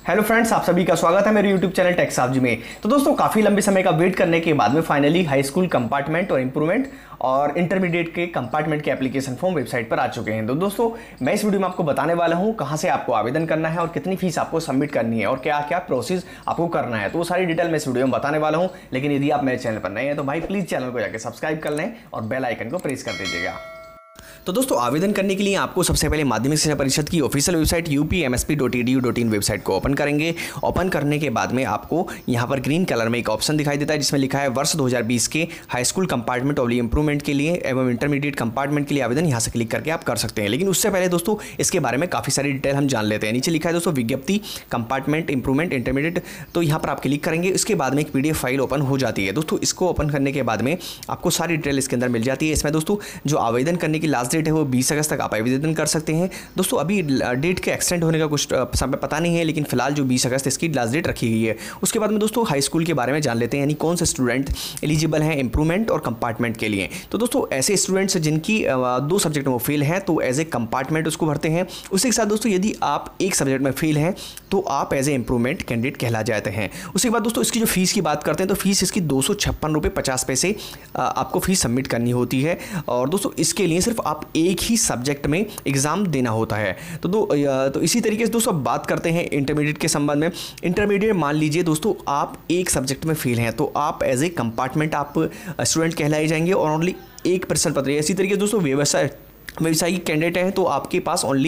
Hello friends, आप सभी का स्वागत है मेरे यूट्यूब चैनल टेक साब्जी में। तो दोस्तों काफ़ी लंबे समय का वेट करने के बाद में फाइनली हाई स्कूल कंपार्टमेंट और इंप्रूवमेंट और इंटरमीडिएट के कंपार्टमेंट के एप्लीकेशन फॉर्म वेबसाइट पर आ चुके हैं। तो दोस्तों मैं इस वीडियो में आपको बताने वाला हूं कहां से आपको आवेदन करना है और कितनी फीस आपको सबमिट करनी है और क्या क्या प्रोसेस आपको करना है। तो वो सारी डिटेल मैं इस वीडियो में बताने वाला हूँ। लेकिन यदि आप मेरे चैनल पर नए हैं तो भाई प्लीज़ चैनल को जाकर सब्सक्राइब कर लें और बेल आइकन को प्रेस कर दीजिएगा। तो दोस्तों आवेदन करने के लिए आपको सबसे पहले माध्यमिक शिक्षा परिषद की ऑफिशियल वेबसाइट upmsp.edu.in वेबसाइट को ओपन करेंगे। ओपन करने के बाद में आपको यहाँ पर ग्रीन कलर में एक ऑप्शन दिखाई देता है जिसमें लिखा है वर्ष 2020 के हाई स्कूल कंपार्टमेंट और इंप्रूवमेंट के लिए एवं इंटरमीडिएट कंपार्टमेंट के लिए आवेदन यहाँ से क्लिक करके आप कर सकते हैं। लेकिन उससे पहले दोस्तों इसके बारे में काफ़ी सारी डिटेल हम जान लेते हैं। नीचे लिखा है दोस्तों विज्ञप्ति कंपार्टमेंट इंप्रूवमेंट इंटरमीडिएट, तो यहाँ पर आप क्लिक करेंगे। उसके बाद में एक PDF फाइल ओपन हो जाती है। दोस्तों इसको ओपन करने के बाद में आपको सारी डिटेल इसके अंदर मिल जाती है। इसमें दोस्तों जो आवेदन करने की लास्ट डेट है वो 20 अगस्त तक आप आवेदन कर सकते हैं। दोस्तों अभी डेट के एक्सटेंड होने का कुछ समय पता नहीं है, लेकिन फिलहाल जो 20 अगस्त इसकी लास्ट डेट रखी गई है। उसके बाद में दोस्तों हाई स्कूल के बारे में जान लेते हैं, यानी कौन से स्टूडेंट एलिजिबल हैं इंप्रूवमेंट और कंपार्टमेंट के लिए। तो दोस्तों ऐसे स्टूडेंट्स जिनकी 2 सब्जेक्ट में फेल हैं तो एज ए कंपार्टमेंट उसको भरते हैं। उसी के साथ दोस्तों यदि आप एक सब्जेक्ट में फेल हैं तो आप एज ए इंप्रूवमेंट कैंडिडेट कहला जाते हैं। उसके बाद दोस्तों इसकी जो फीस की बात करते हैं तो फीस इसकी 256 रुपये 50 पैसे आपको फीस सबमिट करनी होती है। और दोस्तों इसके लिए सिर्फ आप एक ही सब्जेक्ट में एग्ज़ाम देना होता है। तो इसी तरीके से दोस्तों बात करते हैं इंटरमीडिएट के संबंध में। इंटरमीडिएट मान लीजिए दोस्तों आप एक सब्जेक्ट में फेल हैं तो आप एज ए कंपार्टमेंट आप स्टूडेंट कहलाए जाएंगे और ओनली एक प्रश्न पत्र। इसी तरीके से दोस्तों व्यवसायिक कैंडिडेट है तो आपके पास ओनली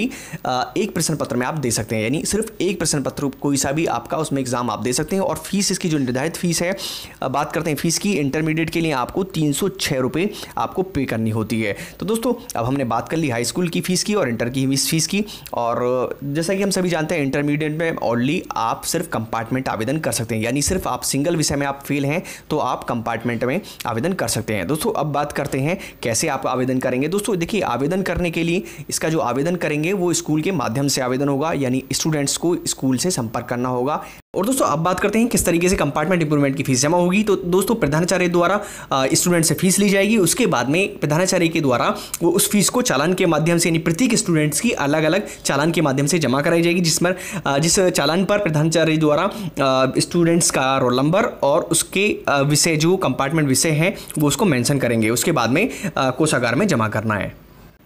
एक प्रश्न पत्र में आप दे सकते हैं, यानी सिर्फ एक प्रश्न पत्र कोई सा भी आपका उसमें एग्जाम आप दे सकते हैं। और फीस इसकी जो निर्धारित फीस है, बात करते हैं फीस की, इंटरमीडिएट के लिए आपको 306 रुपये आपको पे करनी होती है। तो दोस्तों अब हमने बात कर ली हाई स्कूल की फ़ीस की और इंटर की फीस की। और जैसा कि हम सभी जानते हैं इंटरमीडिएट में ओनली आप सिर्फ कंपार्टमेंट आवेदन कर सकते हैं, यानी सिर्फ आप सिंगल विषय में आप फेल हैं तो आप कंपार्टमेंट में आवेदन कर सकते हैं। दोस्तों अब बात करते हैं कैसे आप आवेदन करेंगे। दोस्तों देखिए आवेदन करने के लिए इसका जो आवेदन करेंगे वो स्कूल के माध्यम से आवेदन होगा, यानी स्टूडेंट्स को स्कूल से संपर्क करना होगा। और दोस्तों अब बात करते हैं किस तरीके से कंपार्टमेंट इंप्रूवमेंट की फीस जमा होगी। तो दोस्तों प्रधानाचार्य द्वारा स्टूडेंट से फीस ली जाएगी। उसके बाद में प्रधानाचार्य के द्वारा वो उस फीस को चालान के माध्यम से, यानी प्रत्येक स्टूडेंट्स की अलग अलग चालान के माध्यम से जमा कराई जाएगी, जिस चालान पर प्रधानाचार्य द्वारा स्टूडेंट्स का रोल नंबर और उसके विषय जो कंपार्टमेंट विषय है वो उसको मेंशन करेंगे। उसके बाद में कोषागार में जमा करना है।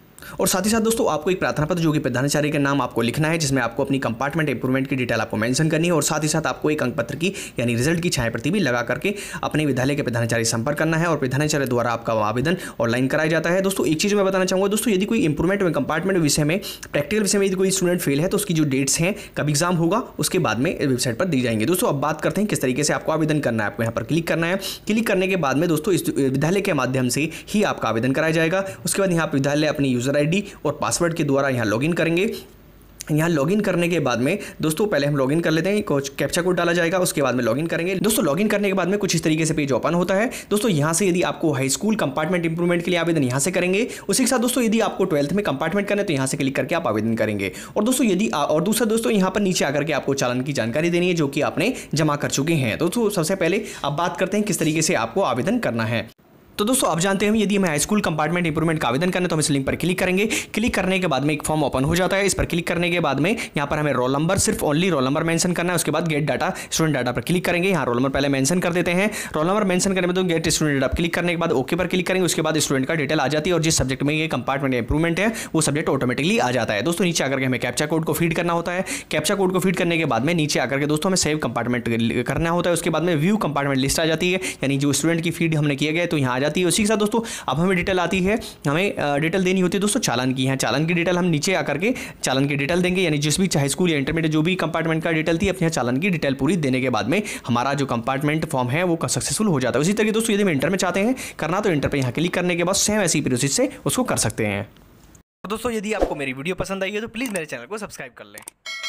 और साथ ही साथ दोस्तों आपको एक प्रार्थना पत्र जो कि प्रधानाचार्य के नाम आपको लिखना है, जिसमें आपको अपनी कंपार्टमेंट इंप्रूवमेंट की डिटेल आपको मेंशन करनी है। और साथ ही साथ आपको एक अंक पत्र की यानी रिजल्ट की छाया प्रति भी लगा करके अपने विद्यालय के प्रधानाचार्य से संपर्क करना है। और प्रधानाचार्य द्वारा आपका आवेदन ऑनलाइन कराया जाता है। दोस्तों एक चीज़ मैं बताना चाहूँगा दोस्तों, यदि कोई इंप्रूवमेंट में कंपार्टमेंट विषय में प्रैक्टिकल विषय में यदि कोई स्टूडेंट फेल है तो उसकी जो डेट्स हैं कब एग्जाम होगा उसके बाद में वेबसाइट पर दी जाएंगे। दोस्तों अब बात करते हैं किस तरीके से आपको आवेदन करना है। आपको यहाँ पर क्लिक करना है। क्लिक करने के बाद में दोस्तों इस विद्यालय के माध्यम से ही आपका आवेदन कराया जाएगा। उसके बाद यहाँ विद्यालय अपनी यूजर ID और पासवर्ड के द्वारा यहाँ लॉगिन करेंगे। यहाँ लॉगिन करने के बाद में दोस्तों पहले हम लॉगिन कर लेते हैं, कुछ कैप्चा कोड डाला जाएगा, उसके बाद में लॉगिन करेंगे। दोस्तों लॉगिन करने के बाद में कुछ इस तरीके से पेज ओपन होता है। दोस्तों यहाँ से यदि आपको हाई स्कूल कंपार्टमेंट इंप्रूवमेंट के लिए आवेदन यहाँ से करेंगे। उसी के साथ दोस्तों यदि आपको 12th में कंपार्टमेंट करना है तो यहाँ से क्लिक करके आप आवेदन करेंगे। और दोस्तों दूसरा दोस्तों यहाँ पर नीचे आकर के आपको चालान की जानकारी देनी है जो कि आपने जमा कर चुके हैं। दोस्तों सबसे पहले अब बात करते हैं किस तरीके से आपको आवेदन करना है। तो दोस्तों आप जानते हैं यदि हमें हाई स्कूल कंपार्टमेंट इंप्रूवमेंट का आवेदन करना है तो हम इस लिंक पर क्लिक करेंगे। क्लिक करने के बाद में एक फॉर्म ओपन हो जाता है। इस पर क्लिक करने के बाद में यहाँ पर हमें रोल नंबर, सिर्फ ओनली रोल नंबर मेंशन करना है। उसके बाद गेट डाटा स्टूडेंट डाटा पर क्लिक करेंगे। यहाँ रोल नंबर पहले मेंशन कर देते हैं। रोल नंबर मेंशन करने में तो गेट स्टूडेंट डाटा क्लिक करने के बाद ओके पर क्लिक करेंगे। उसके बाद स्टूडेंट का डिटेल आ जाती है और जिस सब्जेक्ट में ये कंपार्टमेंट इंप्रूवमेंट है वो सब्जेक्ट ऑटोमेटिकली आ जाता है। दोस्तों नीचे आकर के हमें कैप्चा कोड को फीड करना होता है। कैप्चा कोड को फीड करने के बाद में नीचे आकर के दोस्तों हमें सेव कंपार्टमेंट करना होता है। उसके बाद में व्यू कंपार्टमेंट लिस्ट आ जाती है, यानी जो स्टूडेंट की फीड हमने किया गया तो यहाँ आ जाती है। उसी के साथ दोस्तों अब हमें डिटेल आती है, हमें डिटेल देनी होती है दोस्तों चालान की। यहाँ चालान की डिटेल हम नीचे आकर के चालान की डिटेल देंगे, यानी जिस भी हाई स्कूल या इंटरमीडिएट जो भी कंपार्टमेंट का डिटेल थी अपने चालान की डिटेल पूरी देने के बाद में हमारा जो कंपार्टमेंट फॉर्म है वो सक्सेसफुल हो जाता है। उसी तरीके दोस्तों यदि हम इंटर में चाहते हैं करना तो इंटर पर यहाँ क्लिक करने के बाद सेम ऐसी प्रोसेस से उसको कर सकते हैं। तो दोस्तों यदि आपको मेरी वीडियो पसंद आई है तो प्लीज़ मेरे चैनल को सब्सक्राइब कर लें।